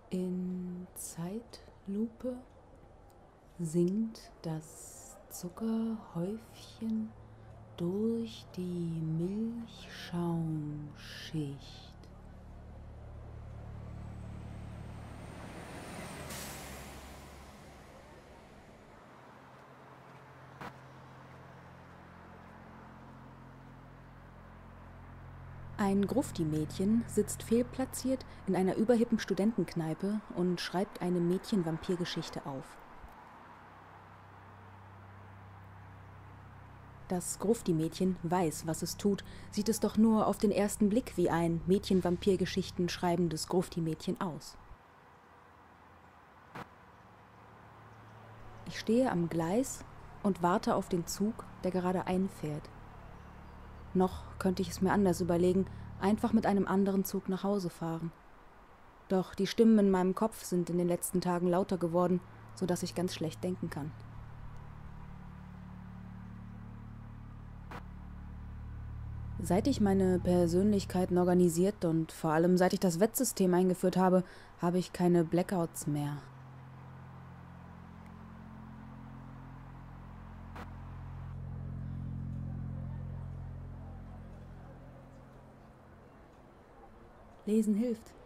In Zeitlupe sinkt das Zuckerhäufchen durch die Milchschaumschicht. Ein Grufti-Mädchen sitzt fehlplatziert in einer überhippen Studentenkneipe und schreibt eine Mädchen-Vampir-Geschichte auf. Das Grufti-Mädchen weiß, was es tut, sieht es doch nur auf den ersten Blick wie ein Mädchen-Vampir-Geschichten schreibendes Grufti-Mädchen aus. Ich stehe am Gleis und warte auf den Zug, der gerade einfährt. Noch könnte ich es mir anders überlegen, einfach mit einem anderen Zug nach Hause fahren. Doch die Stimmen in meinem Kopf sind in den letzten Tagen lauter geworden, sodass ich ganz schlecht denken kann. Seit ich meine Persönlichkeiten organisiert und vor allem seit ich das Wettsystem eingeführt habe, habe ich keine Blackouts mehr. Lesen hilft.